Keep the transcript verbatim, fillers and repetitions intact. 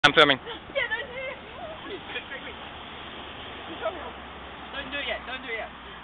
I'm filming. Yeah, don't do it. Quick, quick, quick. Don't do it yet. Don't do it yet.